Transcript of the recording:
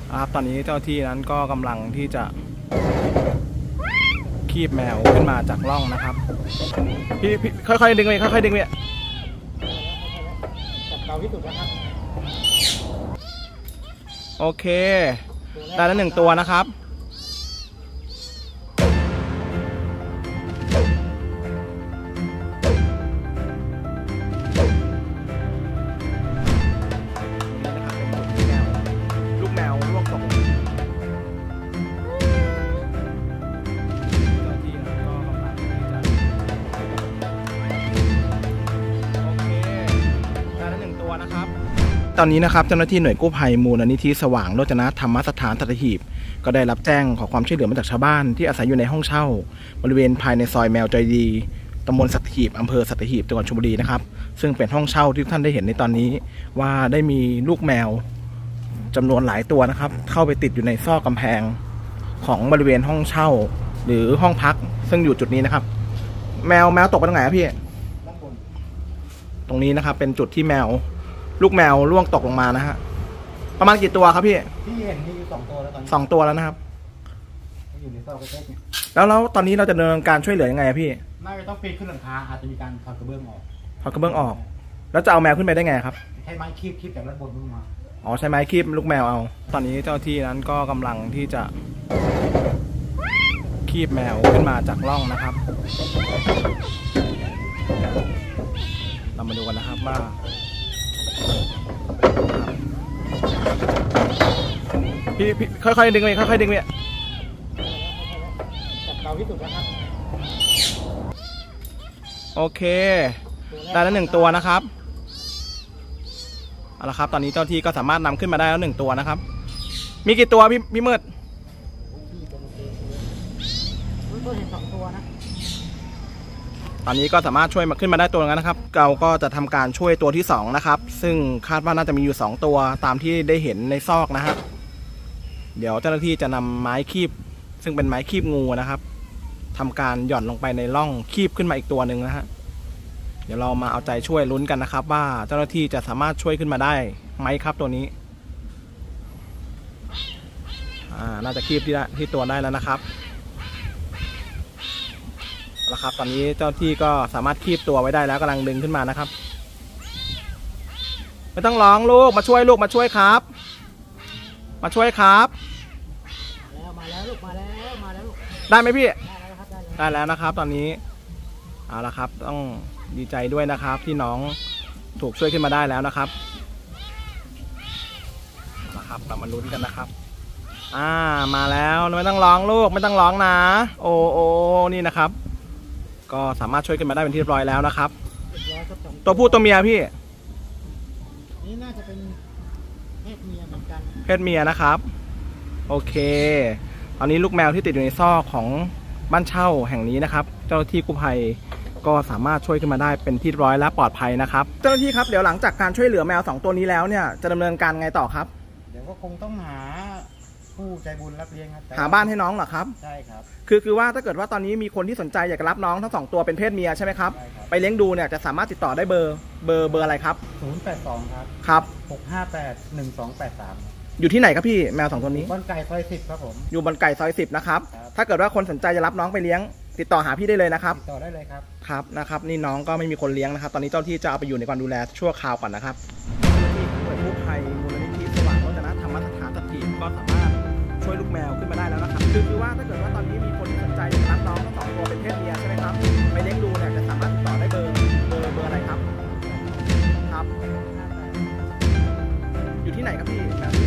ครับตอนนี้เจ้าที่นั้นก็กำลังที่จะคีบแมวขึ้นมาจากร่องนะครับพี่ค่อยๆดึงไปค่อยๆดึงไปจับเก่าที่สุดนะครับโอเคได้แล้ว1 ตัวนะครับลูกแมวร่วงตกตอนนี้นะครับเจ้าหน้าที่หน่วยกู้ภัยมูลนิธิสว่างโรจนธรรมสถานสัตหีบก็ได้รับแจ้งขอความช่วยเหลือมาจากชาวบ้านที่อาศัยอยู่ในห้องเช่าบริเวณภายในซอยแมวใจดีตำบลสัตหีบอำเภอสัตหีบจังหวัดชลบุรีนะครับซึ่งเป็นห้องเช่าที่ท่านได้เห็นในตอนนี้ว่าได้มีลูกแมวจำนวนหลายตัวนะครับเข้าไปติดอยู่ในซอกกำแพงของบริเวณห้องเช่าหรือห้องพักซึ่งอยู่จุดนี้นะครับแมวตกไปตรงไหนครับพี่ตรงนี้นะครับเป็นจุดที่ลูกแมวร่วงตกลงมานะฮะประมาณกี่ตัวครับพี่ที่เห็นมีอยู่2 ตัวแล้วตอนนี้ 2 ตัวแล้วนะครับอยู่ในซอกกระเต๊กเนี่ยแล้วตอนนี้เราจะดำเนินการช่วยเหลือยังไงพี่น่าจะต้องปีนขึ้นหลังคาอาจจะมีการถอดกระเบื้องออกแล้วจะเอาแมวขึ้นไปได้ไงครับใช้ไม้คีบจากด้านบนลงมาอ๋อใช้ไม้คีบลูกแมวเอาตอนนี้เจ้าที่นั้นก็กำลังที่จะคีบแมวขึ้นมาจากร่องนะครับเรามาดูกันนะครับว่าพี่ค่อยๆดึงไปค่อยๆดึงไปจับเก่าที่สุดนะครับโอเคได้แล้ว1 ตัวนะครับเอาละครับตอนนี้เจ้าที่ก็สามารถนำขึ้นมาได้แล้ว1 ตัวนะครับมีกี่ตัวพี่มืดตัวเห็น2 ตัวนะตอนนี้ก็สามารถช่วยมาขึ้นมาได้ตัวนึงนะครับเราก็จะทำการช่วยตัวที่2นะครับซึ่งคาดว่าน่าจะมีอยู่2 ตัวตามที่ได้เห็นในซอกนะครับเดี๋ยวเจ้าหน้าที่จะนำไม้คีบซึ่งเป็นไม้คีบงูนะครับทำการหย่อนลงไปในร่องคีบขึ้นมาอีกตัวหนึ่งนะฮะเดี๋ยวเรามาเอาใจช่วยลุ้นกันนะครับว่าเจ้าหน้าที่จะสามารถช่วยขึ้นมาได้ไหมครับตัวนี้น่าจะคีบที่ตัวได้แล้วนะครับตอนนี้เจ้าที่ก็สามารถคีบตัวไว้ได้แล้วกำลังดึงขึ้นมานะครับไม่ต้องร้องลูกมาช่วยครับมาช่วยครับมาแล้วลูกได้ไหมพี่ได้แล้วนะครับตอนนี้เอาละครับต้องดีใจด้วยนะครับที่น้องถูกช่วยขึ้นมาได้แล้วนะครับเรามาลุ้นกันนะครับมาแล้วไม่ต้องร้องลูกไม่ต้องร้องนะโอ้นี่นะครับก็สามารถช่วยขึ้นมาได้เป็นที่เรียบร้อยแล้วนะครับตัวผู้ตัวเมียพี่นี่น่าจะเป็นเพศเมียเหมือนกันเพศเมียนะครับโอเคตอนนี้ลูกแมวที่ติดอยู่ในซอกของบ้านเช่าแห่งนี้นะครับเจ้าหน้าที่กู้ภัยก็สามารถช่วยขึ้นมาได้เป็นที่เรียบร้อยและปลอดภัยนะครับเจ้าหน้าที่ครับเดี๋ยวหลังจากการช่วยเหลือแมว2 ตัวนี้แล้วเนี่ยจะดำเนินการไงต่อครับเดี๋ยวก็คงต้องหาผู้ใจบุญรับเลี้ยงครับหาบ้านให้น้องเหรอครับใช่ครับคือว่าถ้าเกิดว่าตอนนี้มีคนที่สนใจอยากจะรับน้องทั้ง2 ตัวเป็นเพศเมียใช่ไหมครับไปเลี้ยงดูเนี่ยจะสามารถติดต่อได้เบอร์อะไรครับ 082 ครับ 6581283 อยู่ที่ไหนครับพี่แมว2 ตัวนี้บนไก่ซอย10ครับผมอยู่บนไก่ซอย10นะครับถ้าเกิดว่าคนสนใจจะรับน้องไปเลี้ยงติดต่อหาพี่ได้เลยนะครับติดต่อได้เลยครับนะครับนี่น้องก็ไม่มีคนเลี้ยงนะครับตอนนี้เจ้าที่จะเอาไปอยู่ในการดูแลชั่วคราวก่อนนะครับที่หน่วยกู้ภัยมูลนิธิสว่างโรจนธรรมสถานสัตหีบก็สามารถช่วยลูกแมวขึ้นมาได้แล้วนะครับคือว่าถ้าเกิดว่าตอนนี้มีคนที่สนใจจะรับน้องทั้ง2 ตัวเป็นเพศเมียใช่ไหมครับไปเลี้ยงดูเนี่ยจะสามารถติดต่อได้เบอร์อะไรครับอยู่ที่ไหนครับพี่